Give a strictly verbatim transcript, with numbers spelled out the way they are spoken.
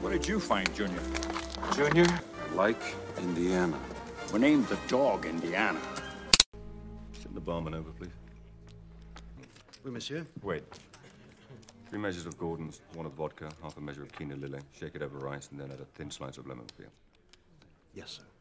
What did you find, Junior? Junior, like Indiana. We named the dog Indiana. Send the barman over, please. Oui, monsieur. Wait. Three measures of Gordon's, one of vodka, half a measure of quinoa lily. Shake it over rice, and then add a thin slice of lemon peel. Yes, sir.